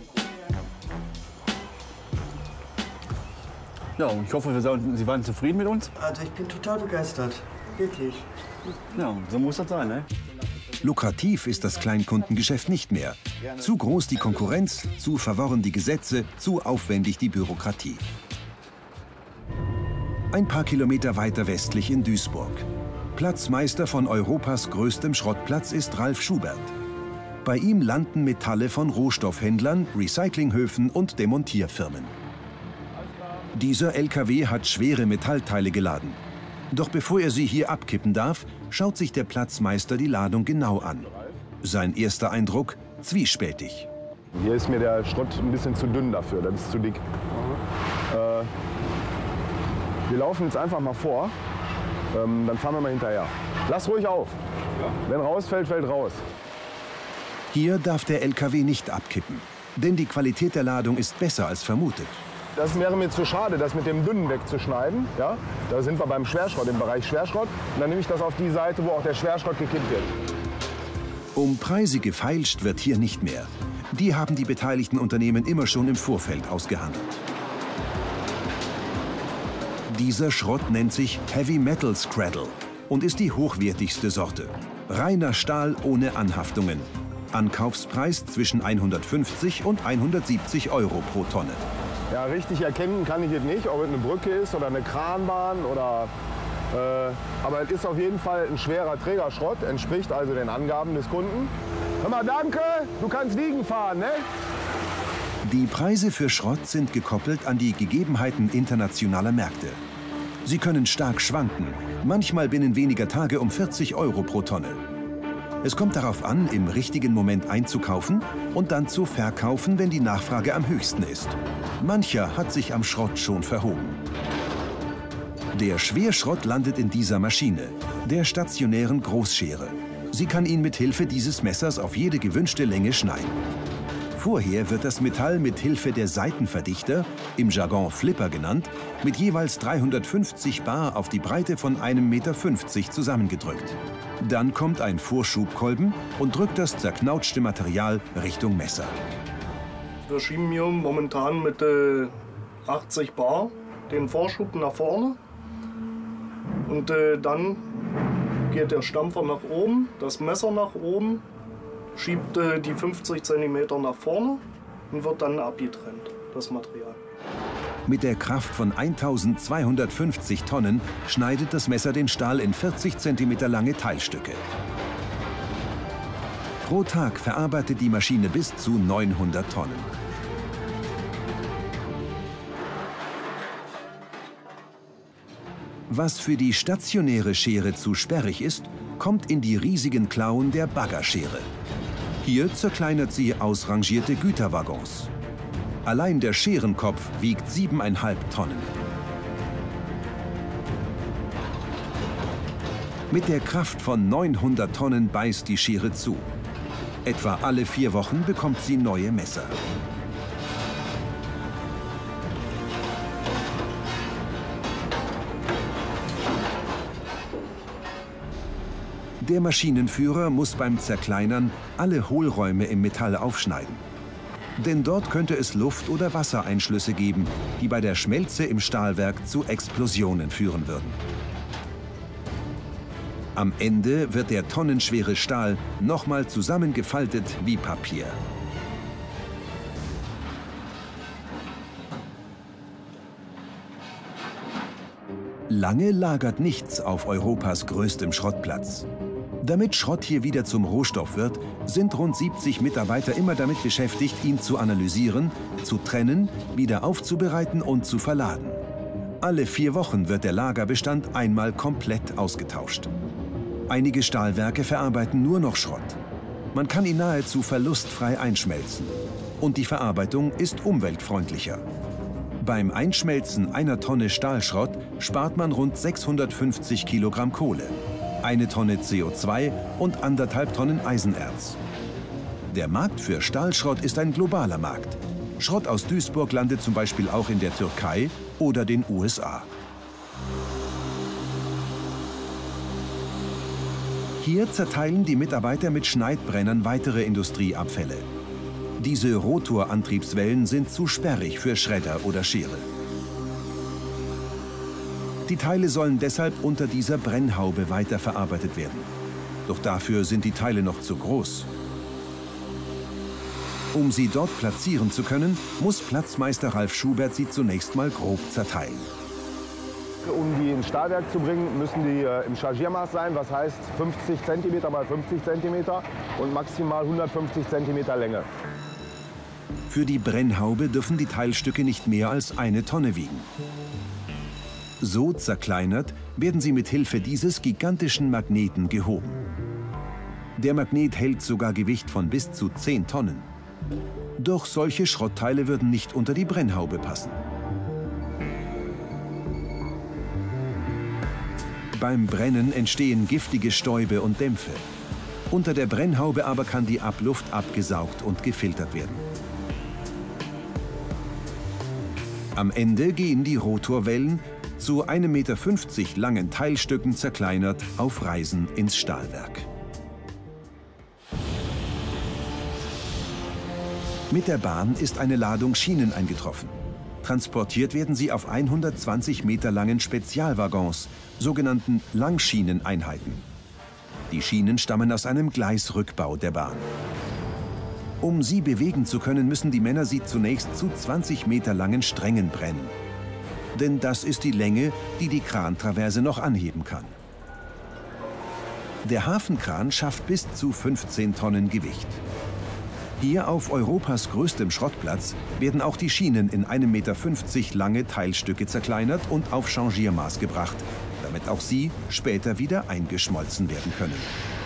Ja, und ich hoffe, Sie waren zufrieden mit uns. Also ich bin total begeistert, wirklich. Ja, so muss das sein, ne? Lukrativ ist das Kleinkundengeschäft nicht mehr. Zu groß die Konkurrenz, zu verworren die Gesetze, zu aufwendig die Bürokratie. Ein paar Kilometer weiter westlich in Duisburg. Platzmeister von Europas größtem Schrottplatz ist Ralf Schubert. Bei ihm landen Metalle von Rohstoffhändlern, Recyclinghöfen und Demontierfirmen. Dieser LKW hat schwere Metallteile geladen. Doch bevor er sie hier abkippen darf, schaut sich der Platzmeister die Ladung genau an. Sein erster Eindruck: zwiespältig. Hier ist mir der Schrott ein bisschen zu dünn dafür, das ist zu dick. Wir laufen jetzt einfach mal vor, dann fahren wir mal hinterher. Lass ruhig auf. Wenn rausfällt, fällt raus. Hier darf der LKW nicht abkippen, denn die Qualität der Ladung ist besser als vermutet. Das wäre mir zu schade, das mit dem Dünnen wegzuschneiden. Ja? Da sind wir beim Schwerschrott, im Bereich Schwerschrott. Und dann nehme ich das auf die Seite, wo auch der Schwerschrott gekippt wird. Um Preise gefeilscht wird hier nicht mehr. Die haben die beteiligten Unternehmen immer schon im Vorfeld ausgehandelt. Dieser Schrott nennt sich Heavy Metal Scraddle und ist die hochwertigste Sorte. Reiner Stahl ohne Anhaftungen. Ankaufspreis zwischen 150 und 170 Euro pro Tonne. Ja, richtig erkennen kann ich jetzt nicht, ob es eine Brücke ist oder eine Kranbahn oder... aber es ist auf jeden Fall ein schwerer Trägerschrott, entspricht also den Angaben des Kunden. Hör mal, danke, du kannst liegen fahren, ne? Die Preise für Schrott sind gekoppelt an die Gegebenheiten internationaler Märkte. Sie können stark schwanken, manchmal binnen weniger Tage um 40 Euro pro Tonne. Es kommt darauf an, im richtigen Moment einzukaufen und dann zu verkaufen, wenn die Nachfrage am höchsten ist. Mancher hat sich am Schrott schon verhoben. Der Schwerschrott landet in dieser Maschine, der stationären Großschere. Sie kann ihn mit Hilfe dieses Messers auf jede gewünschte Länge schneiden. Vorher wird das Metall mit Hilfe der Seitenverdichter, im Jargon Flipper genannt, mit jeweils 350 Bar auf die Breite von 1,50 Meter zusammengedrückt. Dann kommt ein Vorschubkolben und drückt das zerknautschte Material Richtung Messer. Wir schieben hier momentan mit 80 Bar den Vorschub nach vorne. Und dann geht der Stampfer nach oben, das Messer nach oben, schiebt die 50 cm nach vorne und wird dann abgetrennt, das Material. Mit der Kraft von 1250 Tonnen schneidet das Messer den Stahl in 40 cm lange Teilstücke. Pro Tag verarbeitet die Maschine bis zu 900 Tonnen. Was für die stationäre Schere zu sperrig ist, kommt in die riesigen Klauen der Baggerschere. Hier zerkleinert sie ausrangierte Güterwaggons. Allein der Scherenkopf wiegt 7,5 Tonnen. Mit der Kraft von 900 Tonnen beißt die Schere zu. Etwa alle 4 Wochen bekommt sie neue Messer. Der Maschinenführer muss beim Zerkleinern alle Hohlräume im Metall aufschneiden. Denn dort könnte es Luft- oder Wassereinschlüsse geben, die bei der Schmelze im Stahlwerk zu Explosionen führen würden. Am Ende wird der tonnenschwere Stahl nochmal zusammengefaltet wie Papier. Lange lagert nichts auf Europas größtem Schrottplatz. Damit Schrott hier wieder zum Rohstoff wird, sind rund 70 Mitarbeiter immer damit beschäftigt, ihn zu analysieren, zu trennen, wieder aufzubereiten und zu verladen. Alle 4 Wochen wird der Lagerbestand einmal komplett ausgetauscht. Einige Stahlwerke verarbeiten nur noch Schrott. Man kann ihn nahezu verlustfrei einschmelzen. Und die Verarbeitung ist umweltfreundlicher. Beim Einschmelzen einer Tonne Stahlschrott spart man rund 650 Kilogramm Kohle, 1 Tonne CO2 und 1,5 Tonnen Eisenerz. Der Markt für Stahlschrott ist ein globaler Markt. Schrott aus Duisburg landet zum Beispiel auch in der Türkei oder den USA. Hier zerteilen die Mitarbeiter mit Schneidbrennern weitere Industrieabfälle. Diese Rotorantriebswellen sind zu sperrig für Schredder oder Schere. Die Teile sollen deshalb unter dieser Brennhaube weiterverarbeitet werden. Doch dafür sind die Teile noch zu groß. Um sie dort platzieren zu können, muss Platzmeister Ralf Schubert sie zunächst mal grob zerteilen. Um die ins Stahlwerk zu bringen, müssen die im Chargiermaß sein, was heißt 50 cm mal 50 cm und maximal 150 cm Länge. Für die Brennhaube dürfen die Teilstücke nicht mehr als 1 Tonne wiegen. So zerkleinert werden sie mit Hilfe dieses gigantischen Magneten gehoben. Der Magnet hält sogar Gewicht von bis zu 10 Tonnen. Doch solche Schrottteile würden nicht unter die Brennhaube passen. Beim Brennen entstehen giftige Stäube und Dämpfe. Unter der Brennhaube aber kann die Abluft abgesaugt und gefiltert werden. Am Ende gehen die Rotorwellen zu 1,50 Meter langen Teilstücken zerkleinert auf Reisen ins Stahlwerk. Mit der Bahn ist eine Ladung Schienen eingetroffen. Transportiert werden sie auf 120 Meter langen Spezialwaggons, sogenannten Langschieneneinheiten. Die Schienen stammen aus einem Gleisrückbau der Bahn. Um sie bewegen zu können, müssen die Männer sie zunächst zu 20 Meter langen Strängen brennen. Denn das ist die Länge, die die Krantraverse noch anheben kann. Der Hafenkran schafft bis zu 15 Tonnen Gewicht. Hier auf Europas größtem Schrottplatz werden auch die Schienen in 1,50 Meter lange Teilstücke zerkleinert und auf Changiermaß gebracht, damit auch sie später wieder eingeschmolzen werden können.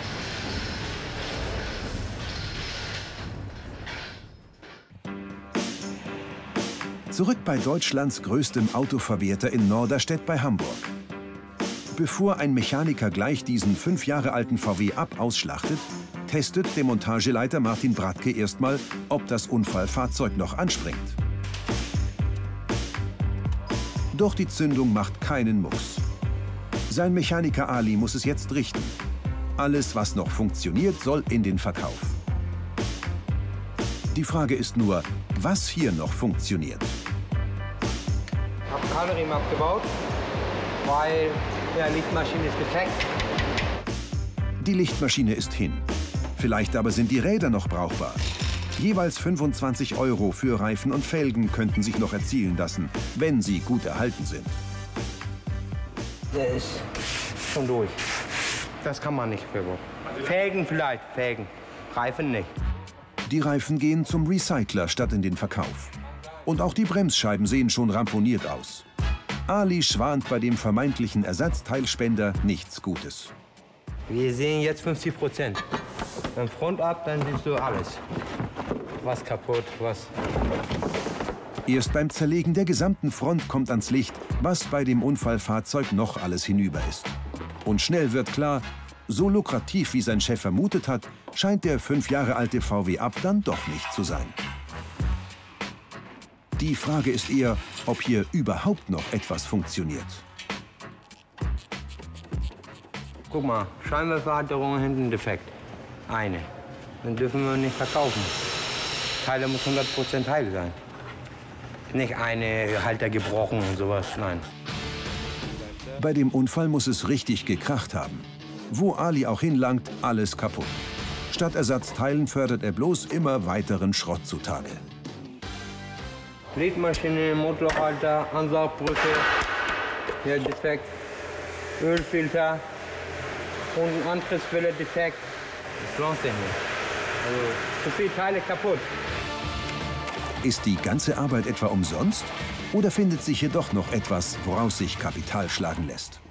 Zurück bei Deutschlands größtem Autoverwerter in Norderstedt bei Hamburg. Bevor ein Mechaniker gleich diesen 5 Jahre alten VW Up ausschlachtet, testet der Montageleiter Martin Bratke erstmal, ob das Unfallfahrzeug noch anspringt. Doch die Zündung macht keinen Mucks. Sein Mechaniker Ali muss es jetzt richten. Alles, was noch funktioniert, soll in den Verkauf. Die Frage ist nur, was hier noch funktioniert. Ich habe keine Riemen abgebaut, weil die Lichtmaschine ist defekt. Die Lichtmaschine ist hin. Vielleicht aber sind die Räder noch brauchbar. Jeweils 25 € für Reifen und Felgen könnten sich noch erzielen lassen, wenn sie gut erhalten sind. Der ist schon durch. Das kann man nicht verwenden. Felgen vielleicht, Felgen. Reifen nicht. Die Reifen gehen zum Recycler statt in den Verkauf. Und auch die Bremsscheiben sehen schon ramponiert aus. Ali schwant bei dem vermeintlichen Ersatzteilspender nichts Gutes. Wir sehen jetzt 50%. Dann Front ab, dann siehst du alles. Was kaputt, was... Erst beim Zerlegen der gesamten Front kommt ans Licht, was bei dem Unfallfahrzeug noch alles hinüber ist. Und schnell wird klar, so lukrativ wie sein Chef vermutet hat, scheint der 5 Jahre alte VW Up dann doch nicht zu sein. Die Frage ist eher, ob hier überhaupt noch etwas funktioniert. Guck mal, Scheinwerferhalterung hinten defekt. Eine. Dann dürfen wir nicht verkaufen. Teile muss 100% heil sein. Nicht eine Halter gebrochen und sowas, nein. Bei dem Unfall muss es richtig gekracht haben. Wo Ali auch hinlangt, alles kaputt. Statt Ersatzteilen fördert er bloß immer weiteren Schrott zutage. Lichtmaschine, Motorhalter, Ansaugbrücke, hier defekt, Ölfilter und Antriebswelle defekt. Das lohnt sich nicht. Also zu viele Teile kaputt. Ist die ganze Arbeit etwa umsonst? Oder findet sich hier doch noch etwas, woraus sich Kapital schlagen lässt?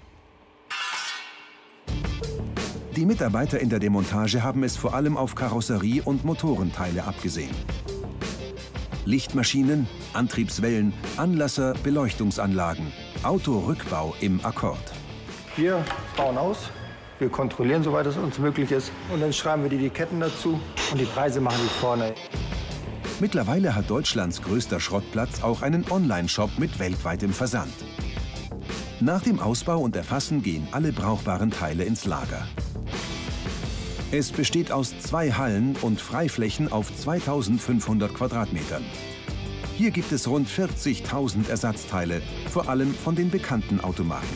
Die Mitarbeiter in der Demontage haben es vor allem auf Karosserie und Motorenteile abgesehen. Lichtmaschinen, Antriebswellen, Anlasser, Beleuchtungsanlagen. Autorückbau im Akkord. Wir bauen aus, wir kontrollieren, soweit es uns möglich ist. Und dann schreiben wir die Ketten dazu und die Preise machen wir vorne. Mittlerweile hat Deutschlands größter Schrottplatz auch einen Online-Shop mit weltweitem Versand. Nach dem Ausbau und Erfassen gehen alle brauchbaren Teile ins Lager. Es besteht aus 2 Hallen und Freiflächen auf 2500 Quadratmetern. Hier gibt es rund 40.000 Ersatzteile, vor allem von den bekannten Automarken.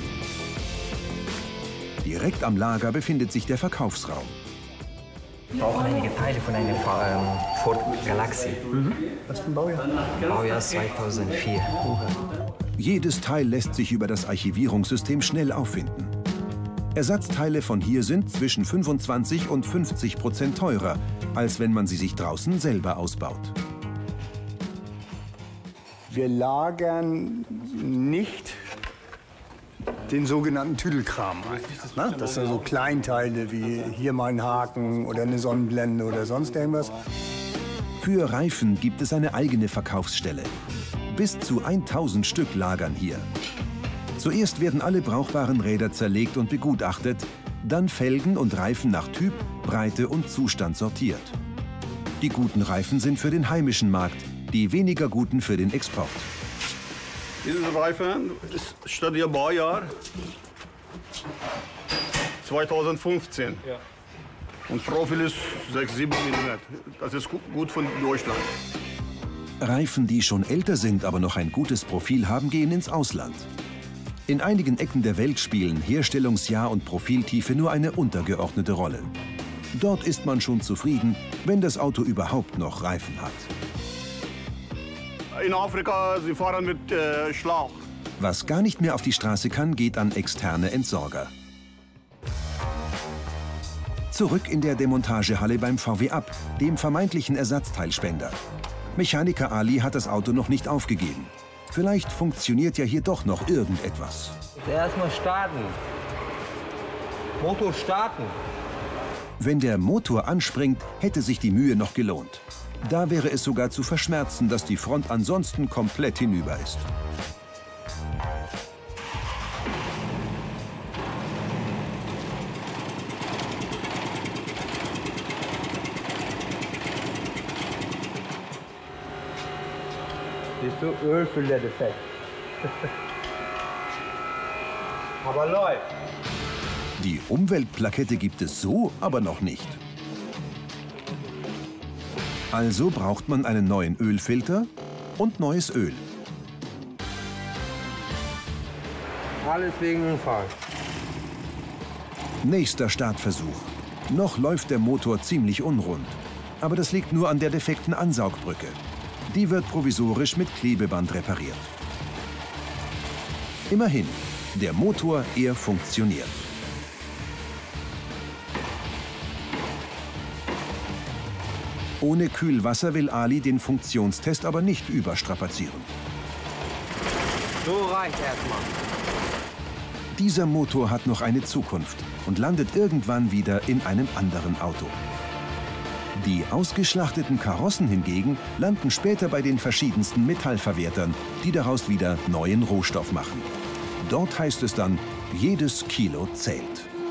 Direkt am Lager befindet sich der Verkaufsraum. Wir brauchen einige Teile von einer Ford Galaxy. Was für ein Baujahr? Baujahr 2004. Jedes Teil lässt sich über das Archivierungssystem schnell auffinden. Ersatzteile von hier sind zwischen 25% und 50% teurer, als wenn man sie sich draußen selber ausbaut. Wir lagern nicht den sogenannten Tüdelkram ein. Das sind so Kleinteile wie hier mal ein Haken oder eine Sonnenblende oder sonst irgendwas. Für Reifen gibt es eine eigene Verkaufsstelle. Bis zu 1000 Stück lagern hier. Zuerst werden alle brauchbaren Räder zerlegt und begutachtet, dann Felgen und Reifen nach Typ, Breite und Zustand sortiert. Die guten Reifen sind für den heimischen Markt, die weniger guten für den Export. Dieser Reifen ist statt ihr Baujahr 2015. Ja. Und Profil ist 6-7 mm. Das ist gut von Deutschland. Reifen, die schon älter sind, aber noch ein gutes Profil haben, gehen ins Ausland. In einigen Ecken der Welt spielen Herstellungsjahr und Profiltiefe nur eine untergeordnete Rolle. Dort ist man schon zufrieden, wenn das Auto überhaupt noch Reifen hat. In Afrika, sie fahren mit Schlauch. Was gar nicht mehr auf die Straße kann, geht an externe Entsorger. Zurück in der Demontagehalle beim VW Up, dem vermeintlichen Ersatzteilspender. Mechaniker Ali hat das Auto noch nicht aufgegeben. Vielleicht funktioniert ja hier doch noch irgendetwas. Erstmal starten. Motor starten. Wenn der Motor anspringt, hätte sich die Mühe noch gelohnt. Da wäre es sogar zu verschmerzen, dass die Front ansonsten komplett hinüber ist. Siehst du, Ölfilterdefekt. Aber läuft. Die Umweltplakette gibt es so aber noch nicht. Also braucht man einen neuen Ölfilter und neues Öl. Alles wegen Unfall. Nächster Startversuch. Noch läuft der Motor ziemlich unrund. Aber das liegt nur an der defekten Ansaugbrücke. Die wird provisorisch mit Klebeband repariert. Immerhin, der Motor, er funktioniert. Ohne Kühlwasser will Ali den Funktionstest aber nicht überstrapazieren. So reicht erstmal. Dieser Motor hat noch eine Zukunft und landet irgendwann wieder in einem anderen Auto. Die ausgeschlachteten Karossen hingegen landen später bei den verschiedensten Metallverwertern, die daraus wieder neuen Rohstoff machen. Dort heißt es dann, jedes Kilo zählt.